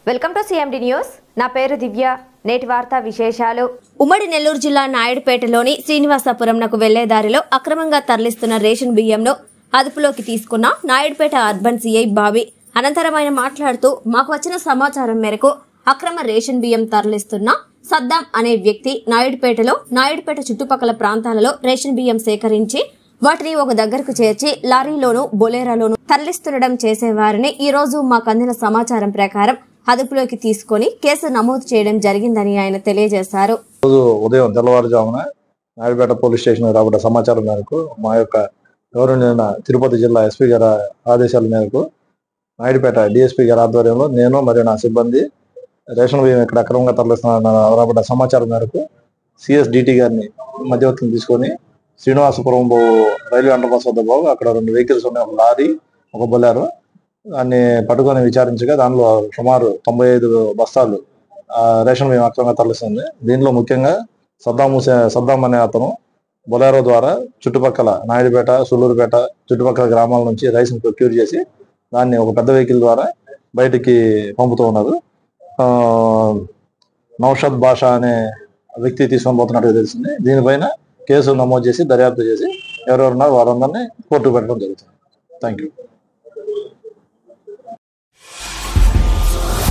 Welcome to CMD news. నా పేరు దివ్య. నేటి వార్తా విశేషాలు. ఉమ్మడి నెల్లూరు జిల్లా నాయుడుపేటలోని శ్రీనివాసపురంనకు వెళ్లే దారిలో అక్రమంగా తరలిస్తున్న రేషన్ బియ్యంను అదుపులోకి తీసుకున్న నాయుడుపేట అర్బన్ సిఐ బాబీ. అనంతరం ఆయన మాట్లాడుతూ, మాకు వచ్చిన సమాచారం మేరకు అక్రమ రేషన్ బియ్యం తరలిస్తున్న సద్దాం అనే వ్యక్తి నాయుడుపేట చుట్టుపక్కల ప్రాంతాలలో రేషన్ బియ్యం సేకరించి వాటిని ఒక దగ్గరకు చేర్చి లారీలోను బొలేరాలోను తరలిస్తుండడం చేసేవారిని ఈ రోజు మాకు అందిన సమాచారం ప్రకారం అదుపులోకి తీసుకుని కేసు నమోదు చేయడం జరిగిందని ఆయన తెలియజేశారు. ఉదయం తెల్లవారుజామున నాయుడుపేట పోలీస్ స్టేషన్ రాబడ్డ సమాచారం మేరకు మా యొక్క గౌరవనీయ తిరుపతి జిల్లా ఎస్పీ గారి ఆదేశాల మేరకు నాయుడుపేట డిఎస్పీ గారి ఆధ్వర్యంలో నేను మరియు నా సిబ్బంది రేషన్ బియ్యం ఇక్కడ అక్రమంగా తరలిస్తున్న రాబడ్డ సమాచారం మేరకు సిఎస్డిటి గారిని మధ్యవర్తిని తీసుకొని శ్రీనివాసపురం రైల్వే అండర్ పాస్ వద్ద బాబు అక్కడ 2 వెహికల్స్ ఉన్నాయి, ఒక లారీ ఒక బొలేరో. దాన్ని పట్టుకొని విచారించగా దానిలో సుమారు 95 బస్తాలు రేషన్ బియ్యం అక్రమంగా తరలిస్తుంది. దీనిలో ముఖ్యంగా సద్దాం అనే అతను బొలేరో ద్వారా చుట్టుపక్కల నాయుడుపేట, సుల్లూరుపేట చుట్టుపక్కల గ్రామాల నుంచి రైస్ని ప్రొక్యూర్ చేసి దాన్ని ఒక పెద్ద వెహికల్ ద్వారా బయటికి పంపుతూ ఉన్నారు. నౌషద్ బాషా అనే వ్యక్తి తీసుకొని పోతున్నట్టుగా తెలిసింది. దీనిపైన కేసు నమోదు చేసి దర్యాప్తు చేసి ఎవరెవరున్నారో వారందరినీ కోర్టుకు పెట్టడం జరుగుతుంది. Thank you.